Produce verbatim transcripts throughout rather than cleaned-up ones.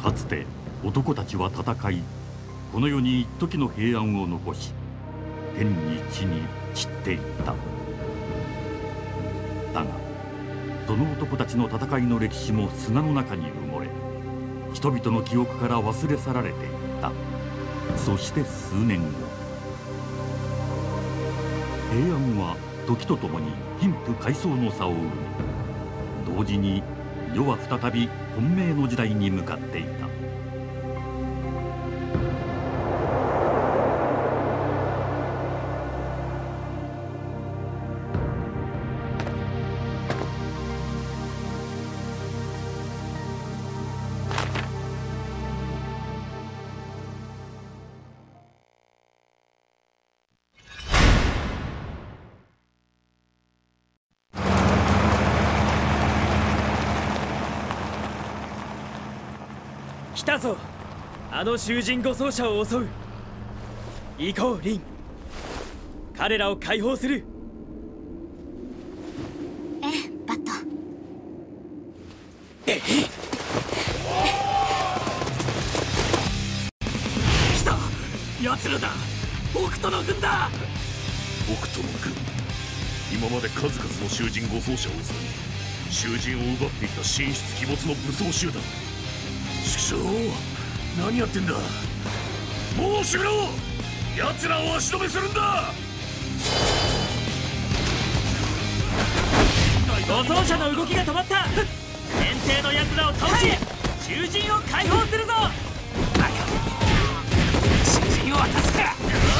かつて男たちは戦い、この世に一時の平安を残し、天に地に散っていった。だがその男たちの戦いの歴史も砂の中に埋もれ、人々の記憶から忘れ去られていった。そして数年後、平安は時とともに貧富階層の差を生み、同時に世は再び混迷の時代に向かっていた。 来たぞ、あの囚人護送者を襲う。行こうリン、彼らを解放する。 ええ、バット。 えっ、来た、奴らだ、北斗の軍だ。 北斗の軍、今まで数々の囚人護送者を襲い、囚人を奪っていた神出鬼没の武装集団。畜生、何やってんだ。もう閉めろ。奴らを足止めするんだ。 護送車の動きが止まった。先手の奴らを倒し、囚人を解放するぞ。バカ、囚人を渡すか。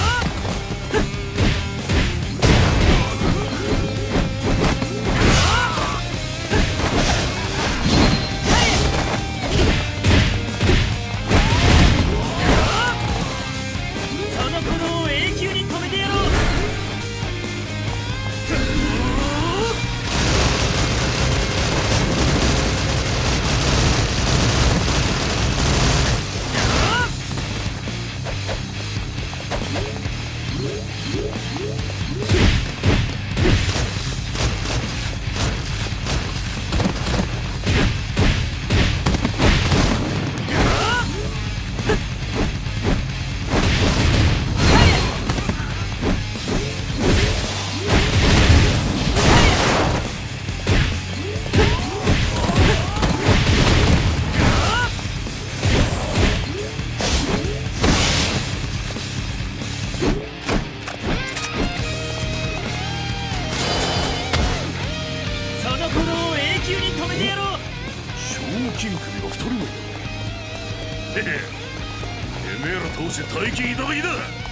大金いただきだ。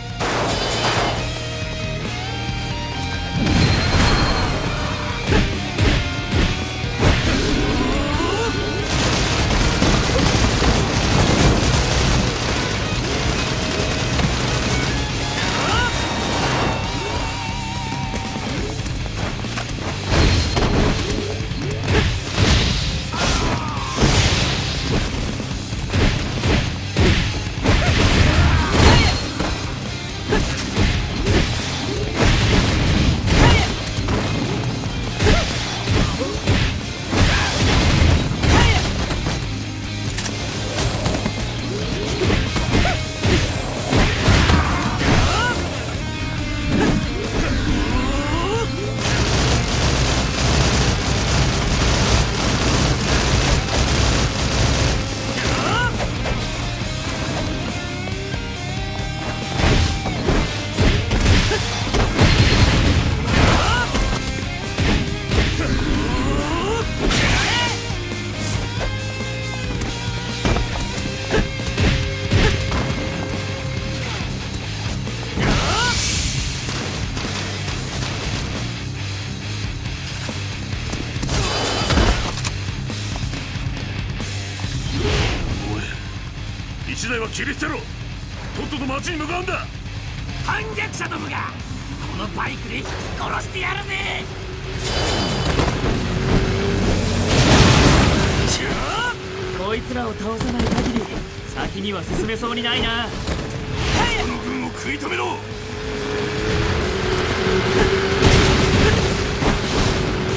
一台は切り捨てろ。とっとと町に向かうんだ。 反逆者どもがこのバイクで引き殺してやるぜ。ちょ、こいつらを倒さない限り先には進めそうにないな。 この軍を食い止めろ。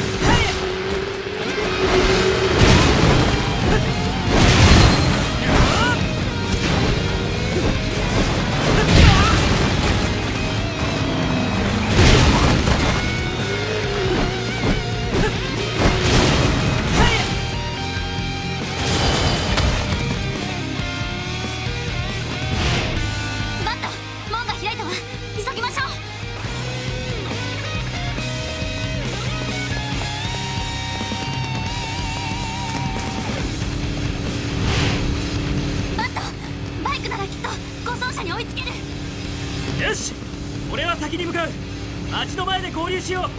やいつける。 よし、俺は先に向かう。町の前で合流しよう。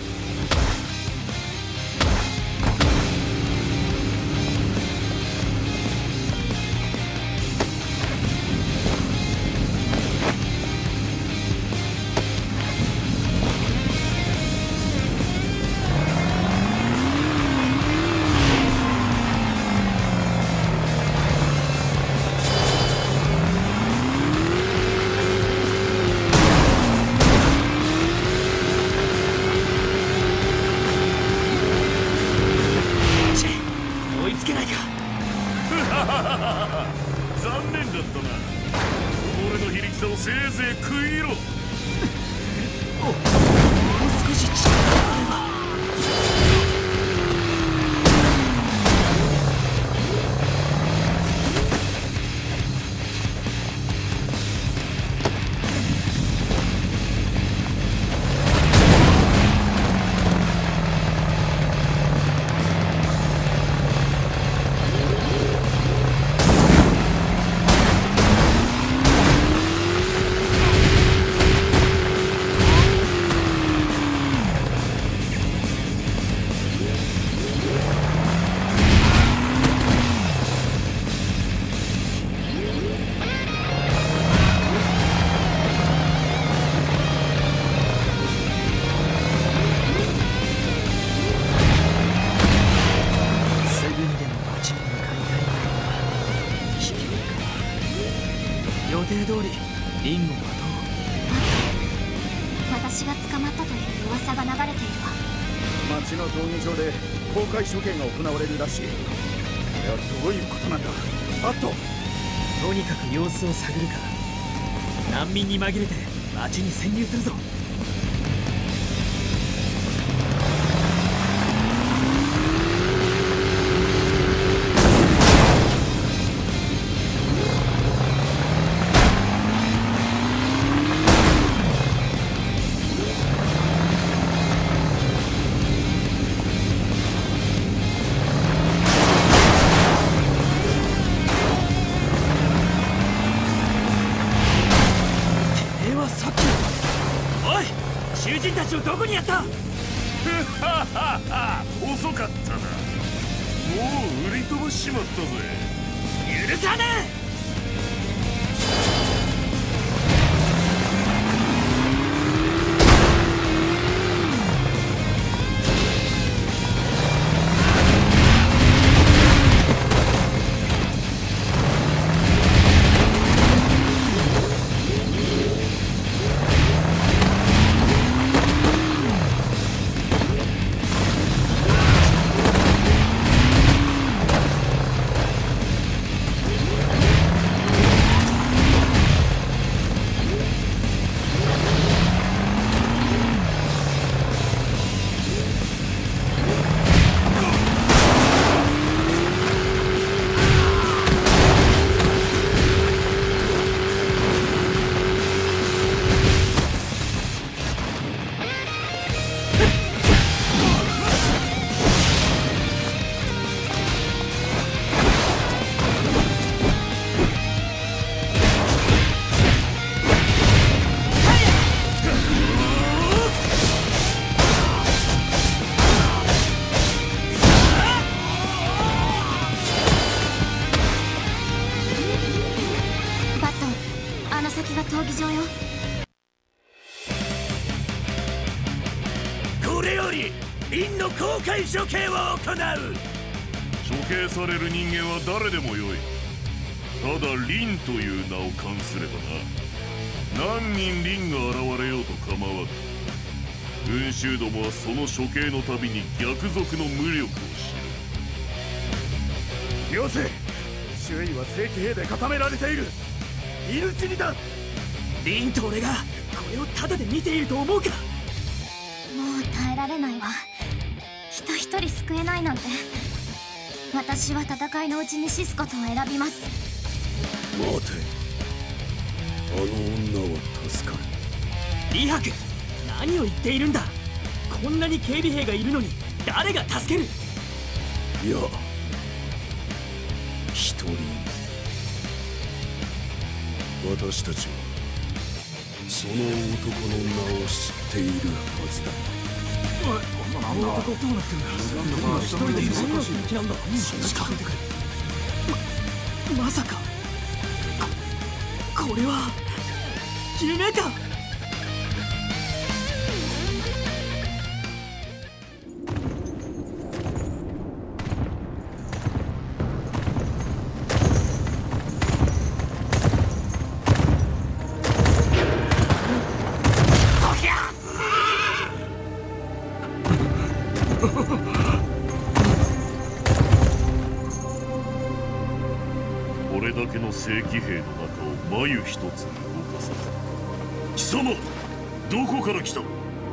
残念だったな。俺の非力さをせいぜい食い入ろ。 もう少し力があれば。予定通りリンゴはどう？ 私が捕まったという噂が流れているわ。 町の闘技場で公開処刑が行われるらしい。これはどういうことなんだバット。 とにかく様子を探るか。難民に紛れて町に潜入するぞ。囚人たちをどこにやった？ 遅かったな。もう売り飛ばしちまったぜ。 許さねえ！ 闘技場よ。 これよりリンの公開処刑を行う。 処刑される人間は誰でもよい。ただリンという名を冠すればな。何人リンが現れようと構わぬ。群衆どもはその処刑のたびに逆賊の無力を知る。 よせ、周囲は正規兵で固められている。犬死にだ。 リンと俺がこれをタダで見ていると思うか？ もう耐えられないわ。人一人救えないなんて。私は戦いのうちに死すことを選びます。 待て、あの女は助かる。 李白、何を言っているんだ。こんなに警備兵がいるのに誰が助ける？ いや、一人。私たちはその男の名を知っているはずだ。 あの男どうなってんだ。今一人でいるそんな気なんだ。近づいてくる。ままさかここれは夢か。 これだけの正規兵の中を眉一つ動かさず、貴様どこから来た？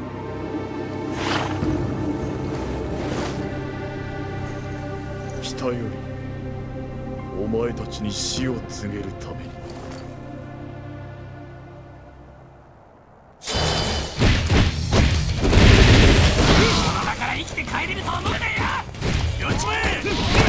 北よりお前たちに死を告げるために。 だから生きて帰れると思うなよ。やっちまえ。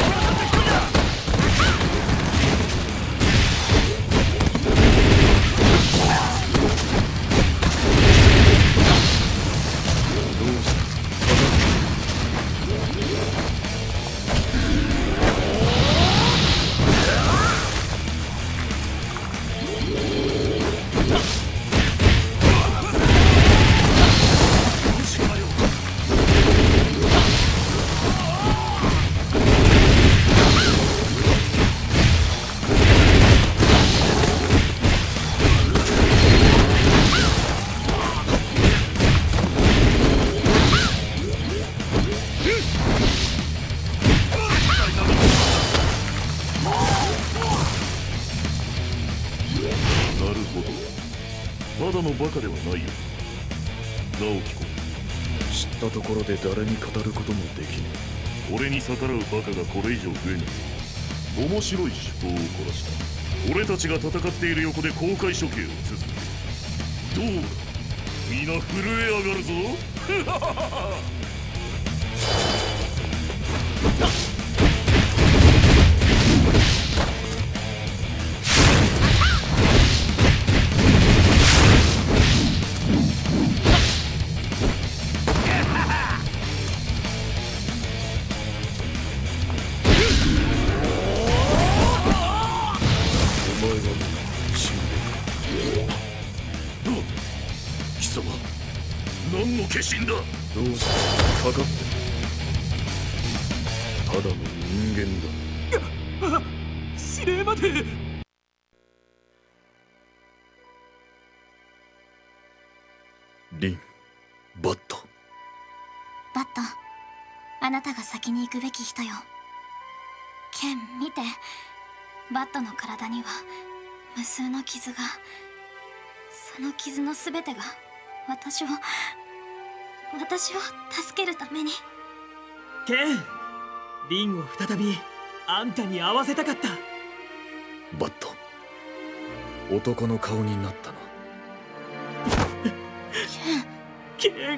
ただのバカではないよ。直樹子、 知ったところで誰に語ることもできぬ。 俺に逆らうバカがこれ以上増えない。面白い手法を凝らした俺たちが戦っている横で公開処刑を続ける。どうだ、皆震え上がるぞ。何の化身だ。 どうしてかかってただの人間だ。 指令まで。 リン、バット。 バット、あなたが先に行くべき人よ。ケン、見て。バットの体には無数の傷が。その傷のすべてが私を私を助けるために。 ケン、リンを再びあんたに会わせたかった。 バット、男の顔になったな。 ケンケン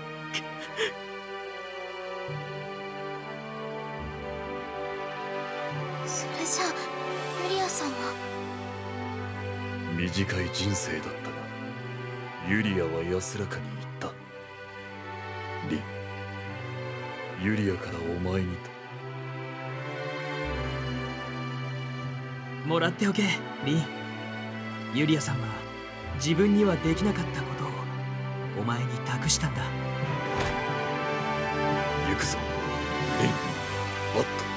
それじゃあユリアさんは。 短い人生だったがユリアは安らかに言った。リン、ユリアからお前にと。 もらっておけ、リン。ユリアさんは自分にはできなかったことをお前に託したんだ。 行くぞ、リン、バット。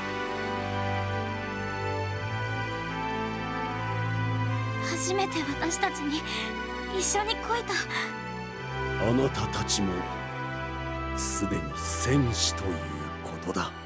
初めて私たちに一緒に来いた。 あなたたちもすでに戦士ということだ。